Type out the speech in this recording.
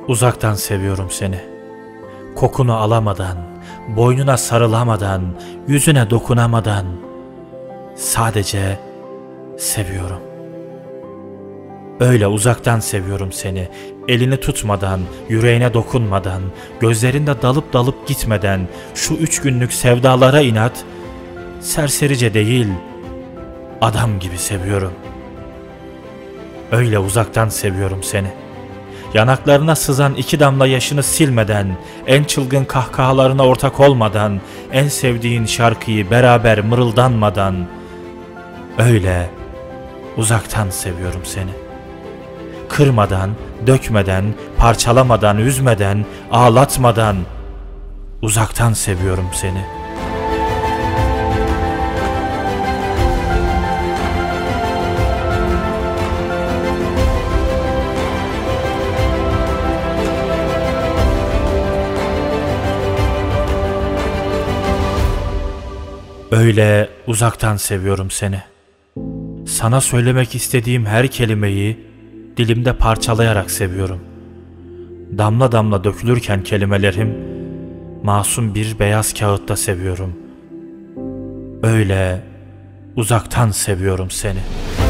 Uzaktan seviyorum seni. Kokunu alamadan, boynuna sarılamadan, yüzüne dokunamadan sadece seviyorum. Öyle uzaktan seviyorum seni. Elini tutmadan, yüreğine dokunmadan, gözlerinde dalıp dalıp gitmeden, şu 3 günlük sevdalara inat, serserice değil, adam gibi seviyorum. Öyle uzaktan seviyorum seni. Yanaklarına sızan 2 damla yaşını silmeden, en çılgın kahkahalarına ortak olmadan, en sevdiğin şarkıyı beraber mırıldanmadan, öyle uzaktan seviyorum seni. Kırmadan, dökmeden, parçalamadan, üzmeden, ağlatmadan, uzaktan seviyorum seni. Öyle uzaktan seviyorum seni. Sana söylemek istediğim her kelimeyi dilimde parçalayarak seviyorum. Damla damla dökülürken kelimelerim, masum bir beyaz kağıtta seviyorum. Öyle uzaktan seviyorum seni.